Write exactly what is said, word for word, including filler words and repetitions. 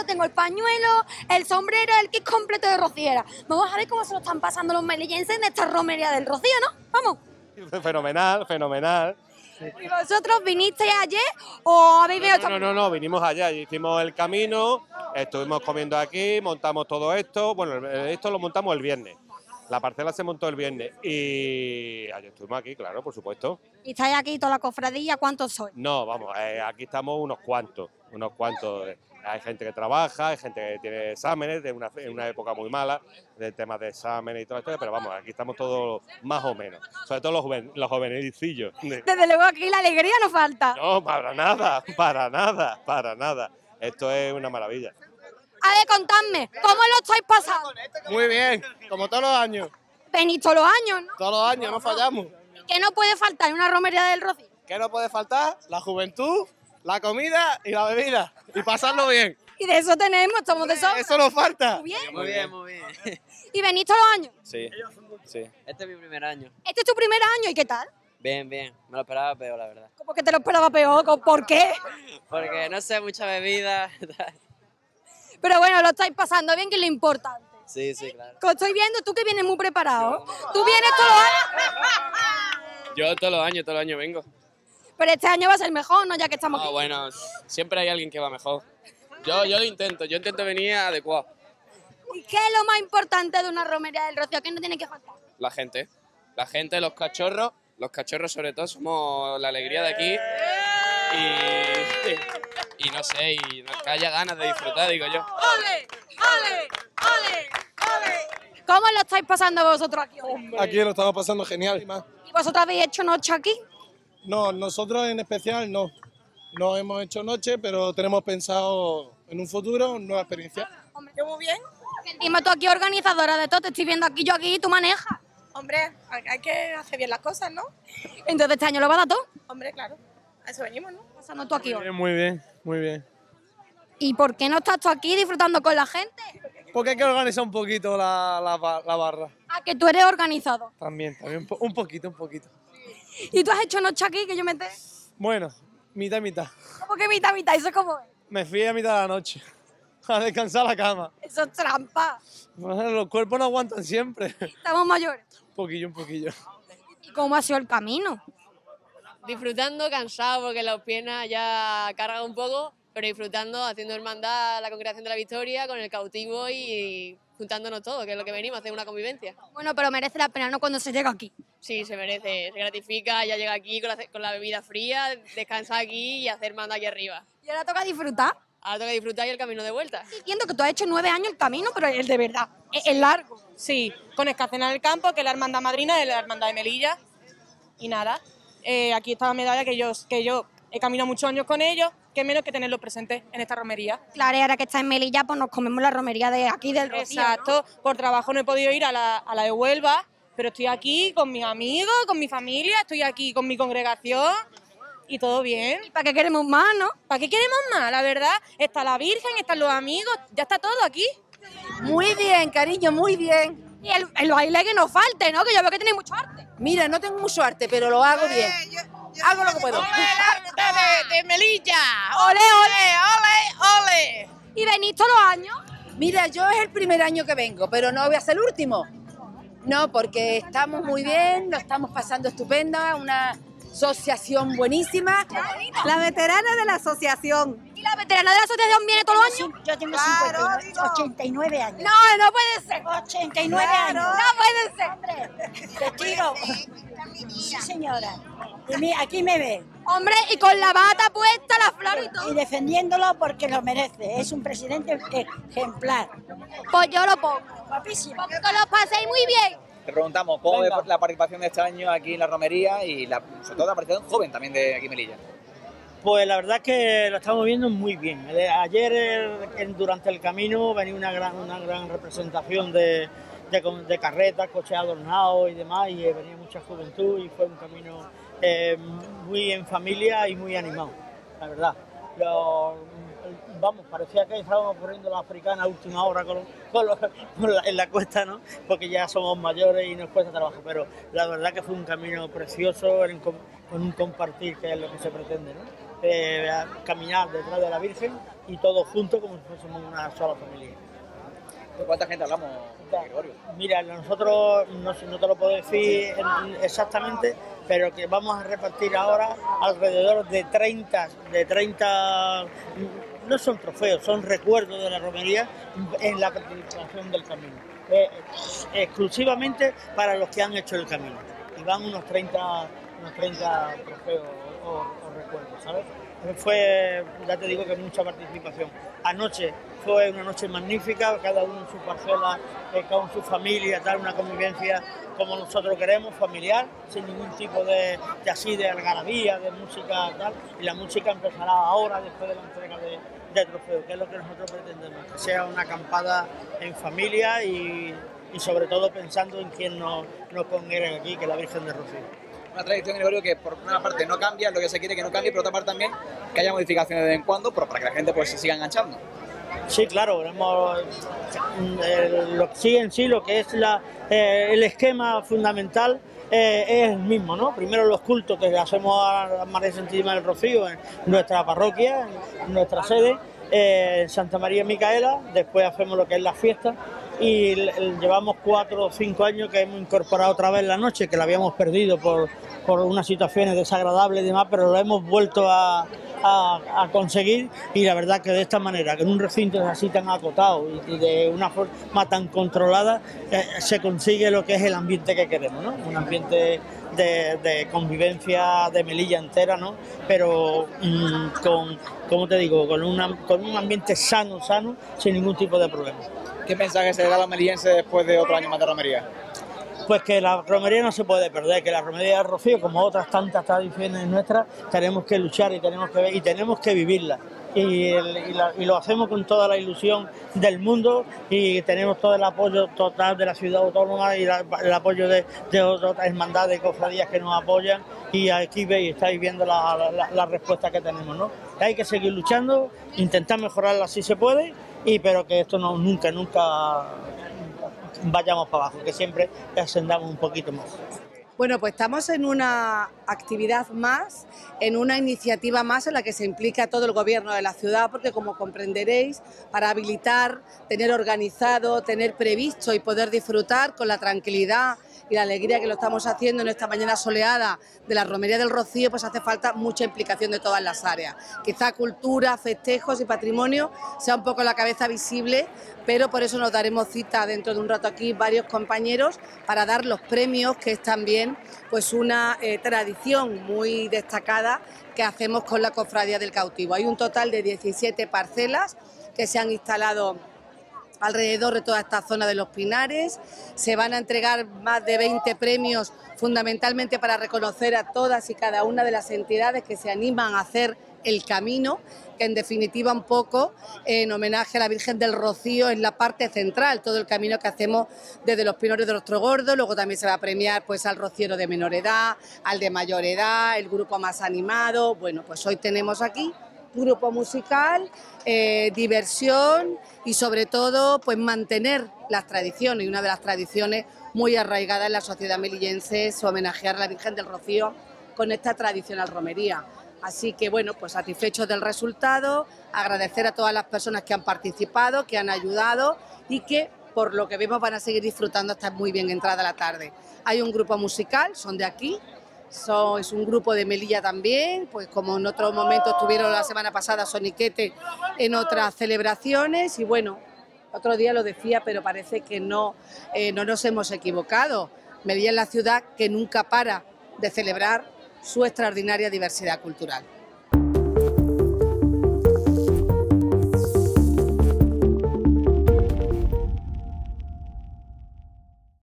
yo tengo el pañuelo, el sombrero, el kit completo de rociera. Vamos a ver cómo se lo están pasando los melillenses en esta romería del Rocío, ¿no? Vamos. Fenomenal, fenomenal. ¿Y vosotros vinisteis ayer o habéis venido? No, no, no, no, vinimos allá, hicimos el camino, estuvimos comiendo aquí, montamos todo esto. Bueno, esto lo montamos el viernes. La parcela se montó el viernes y ayer estuvimos aquí, claro, por supuesto. ¿Y estáis aquí toda la cofradía? ¿Cuántos sois? No, vamos, eh, aquí estamos unos cuantos, unos cuantos. Hay gente que trabaja, hay gente que tiene exámenes de una, en una época muy mala, de temas de exámenes y todo esto, pero vamos, aquí estamos todos más o menos, sobre todo los, joven, los jovencillos. Desde luego aquí la alegría no falta. No, para nada, para nada, para nada. Esto es una maravilla. A ver, contadme, ¿cómo lo estáis pasando? Muy bien, como todos los años. Venís todos los años, ¿no? Todos los años, no fallamos. ¿Qué no puede faltar en una romería del Rocío? ¿Qué no puede faltar? La juventud, la comida y la bebida. Y pasarlo bien. Y de eso tenemos, estamos de sobra. Eso nos falta. Muy bien. Muy bien, muy bien. ¿Y venís todos los años? Sí, sí. Este es mi primer año. Este es tu primer año, ¿y qué tal? Bien, bien. Me lo esperaba peor, la verdad. ¿Cómo que te lo esperaba peor? ¿Por qué? Porque no sé, mucha bebida. Pero bueno, lo estáis pasando bien, que es lo importante. Sí, sí, claro. Como estoy viendo, tú que vienes muy preparado. Tú vienes todos los años. Yo todos los años, todos los años vengo. Pero este año va a ser mejor, ¿no? Ya que estamos Ah, aquí. bueno, siempre hay alguien que va mejor. Yo, yo lo intento, yo intento venir adecuado. ¿Y qué es lo más importante de una romería del Rocío? ¿Qué no tiene que faltar? La gente, la gente, los cachorros, los cachorros sobre todo, somos la alegría de aquí. Y, y no sé, y nos que haya ganas de disfrutar, digo yo. ¡Ole! ¡Ole! ¡Ole! ¡Ole! ¿Cómo lo estáis pasando vosotros aquí hoy? Aquí lo estamos pasando genial. ¿Y vosotros habéis hecho noche aquí? No, nosotros en especial no. No hemos hecho noche, pero tenemos pensado en un futuro nueva experiencia. Hombre, yo muy bien. Que encima tú aquí organizadora de todo, te estoy viendo aquí, yo aquí, tú manejas. Hombre, hay que hacer bien las cosas, ¿no? Entonces este año lo va a dar todo. Hombre, claro. A eso venimos, ¿no? Pasando tú aquí hoy. Muy bien, muy bien. ¿Y por qué no estás tú aquí disfrutando con la gente? Porque hay que organizar un poquito la, la, la barra. Ah, que tú eres organizador. También, también un, po un poquito, un poquito. ¿Y tú has hecho noche aquí que yo me enteré? Bueno, mitad y mitad. ¿Cómo que mitad, mitad? ¿Eso cómo es? Me fui a mitad de la noche a descansar la cama. Eso es trampa. Bueno, los cuerpos no aguantan siempre. Estamos mayores. Un poquillo, un poquillo. ¿Y cómo ha sido el camino? Disfrutando, cansado porque las piernas ya cargan un poco, pero disfrutando, haciendo hermandad, la congregación de la Victoria con el cautivo y juntándonos todos, que es lo que venimos, a hacer una convivencia. Bueno, pero merece la pena, ¿no? Cuando se llega aquí. Sí, se merece, se gratifica, ya llega aquí con la, con la bebida fría, descansar aquí y hacer hermandad aquí arriba. Y ahora toca disfrutar. Ahora toca disfrutar y el camino de vuelta. Entiendo que tú has hecho nueve años el camino, pero el de verdad, es, es largo. Sí, con Escacena del Campo, que es la hermandad madrina de la hermandad de Melilla. Y nada, eh, aquí está la medalla que yo, que yo he caminado muchos años con ellos, que menos que tenerlos presentes en esta romería. Claro, y ahora que está en Melilla, pues nos comemos la romería de aquí del Rocío, Exacto, ¿no? por trabajo no he podido ir a la, a la de Huelva, pero estoy aquí con mis amigos, con mi familia, estoy aquí con mi congregación y todo bien. ¿Y para qué queremos más, no? ¿Para qué queremos más? La verdad, está la Virgen, están los amigos, ya está todo aquí. Muy bien, cariño, muy bien. Y el, el baile que nos falte, ¿no? Que yo veo que tenéis mucho arte. Mira, no tengo mucho arte, pero lo hago bien. Hago lo que puedo. ¡Ole, el arte de, de Melilla! ¡Ole, ¡Ole, ole, ole! ¿Y venís todos los años? Mira, yo es el primer año que vengo, pero no voy a ser el último. No, porque estamos muy bien, lo estamos pasando estupenda, una asociación buenísima. La veterana de la asociación. ¿Y la veterana de la asociación viene todos los años? Yo tengo cincuenta, ochenta y nueve años. No, no puede ser. ochenta y nueve años. No puede ser. Testigo. Sí, señora. Y mi- aquí me ve. Hombre, y con la bata puesta, la flor y todo. Y defendiéndolo porque lo merece. Es un presidente ejemplar. Pues yo lo pongo. Guapísimo. Porque que lo paséis muy bien. Te preguntamos cómo ves la participación de este año aquí en la romería y la, sobre todo la participación joven también de aquí en Melilla. Pues la verdad es que lo estamos viendo muy bien. Ayer eh, durante el camino venía una gran, una gran representación de, de, de carretas, coches adornados y demás, y eh, venía mucha juventud y fue un camino eh, muy en familia y muy animado, la verdad. Lo, vamos, parecía que estábamos corriendo la africana a última hora con, con los, con la, en la cuesta, ¿no? Porque ya somos mayores y nos cuesta trabajo, pero la verdad que fue un camino precioso, en, con un compartir, que es lo que se pretende, ¿no? eh, caminar detrás de la Virgen y todos juntos como si fuésemos una sola familia. ¿De cuánta gente hablamos, Gregorio? Mira, nosotros no, no te lo puedo decir exactamente, pero que vamos a repartir ahora alrededor de treinta, de treinta, no son trofeos, son recuerdos de la romería en la participación del camino, eh, exclusivamente para los que han hecho el camino. Y van unos treinta, unos treinta trofeos o, o recuerdos, ¿sabes? Fue, ya te digo, que mucha participación. Anoche fue una noche magnífica, cada uno en su parcela, eh, con su familia, tal, una convivencia como nosotros queremos, familiar, sin ningún tipo de, de así de algarabía, de música tal. Y la música empezará ahora, después de la entrega de, de trofeos, que es lo que nosotros pretendemos, que sea una acampada en familia y, y sobre todo pensando en quien nos, nos congrega aquí, que es la Virgen de Rocío. Una tradición, Gregorio, que por una parte no cambia, lo que se quiere que no cambie, pero por otra parte también que haya modificaciones de vez en cuando, pero para que la gente pues se siga enganchando. Sí, claro, hemos, eh, lo que sí en sí, lo que es la, eh, el esquema fundamental eh, es el mismo, ¿no? Primero los cultos que hacemos a María Santísima del Rocío en nuestra parroquia, en nuestra sede, eh, en Santa María Micaela, después hacemos lo que es la fiesta. Y llevamos cuatro o cinco años que hemos incorporado otra vez la noche, que la habíamos perdido por, por unas situaciones desagradables y demás, pero lo hemos vuelto a, a, a conseguir, y la verdad que de esta manera, que en un recinto así tan acotado y, y de una forma tan controlada, eh, se consigue lo que es el ambiente que queremos, ¿no? Un ambiente de, de convivencia de Melilla entera, ¿no? Pero mmm, con, como te digo, con, una, con un ambiente sano, sano, sin ningún tipo de problema. ¿Qué mensaje se le da a los melillenses después de otro año más de romería? Pues que la romería no se puede perder, que la romería de Rocío, como otras tantas tradiciones nuestras, tenemos que luchar y tenemos que, y tenemos que vivirla. Y, el, y, la, y lo hacemos con toda la ilusión del mundo, y tenemos todo el apoyo total de la ciudad autónoma y la, el apoyo de, de otras hermandades y cofradías que nos apoyan, y aquí veis, estáis viendo la, la, la respuesta que tenemos, ¿no? Hay que seguir luchando, intentar mejorarla si se puede, y pero que esto no nunca, nunca vayamos para abajo, que siempre ascendamos un poquito más. Bueno, pues estamos en una actividad más, en una iniciativa más en la que se implica todo el gobierno de la ciudad, porque como comprenderéis, para habilitar, tener organizado, tener previsto y poder disfrutar con la tranquilidad y la alegría que lo estamos haciendo en esta mañana soleada de la Romería del Rocío, pues hace falta mucha implicación de todas las áreas. Quizá cultura, festejos y patrimonio sea un poco la cabeza visible, pero por eso nos daremos cita dentro de un rato aquí varios compañeros para dar los premios, que es también pues una eh, tradición muy destacada que hacemos con la Cofradía del Cautivo. Hay un total de diecisiete parcelas que se han instalado alrededor de toda esta zona de los Pinares. Se van a entregar más de veinte premios, fundamentalmente para reconocer a todas y cada una de las entidades que se animan a hacer el camino, que en definitiva un poco en homenaje a la Virgen del Rocío es la parte central, todo el camino que hacemos desde los Pinores de Ostrogordo. Luego también se va a premiar pues al rociero de menor edad, al de mayor edad, el grupo más animado. Bueno, pues hoy tenemos aquí grupo musical, eh, diversión y sobre todo pues mantener las tradiciones, y una de las tradiciones muy arraigadas en la sociedad melillense es homenajear a la Virgen del Rocío con esta tradicional romería. Así que bueno, pues satisfechos del resultado, agradecer a todas las personas que han participado, que han ayudado y que por lo que vemos van a seguir disfrutando hasta muy bien entrada la tarde. Hay un grupo musical, son de aquí. So, es un grupo de Melilla también, pues como en otros momentos estuvieron la semana pasada Soniquete en otras celebraciones, y bueno, otro día lo decía, pero parece que no, eh, no nos hemos equivocado. Melilla es la ciudad que nunca para de celebrar su extraordinaria diversidad cultural.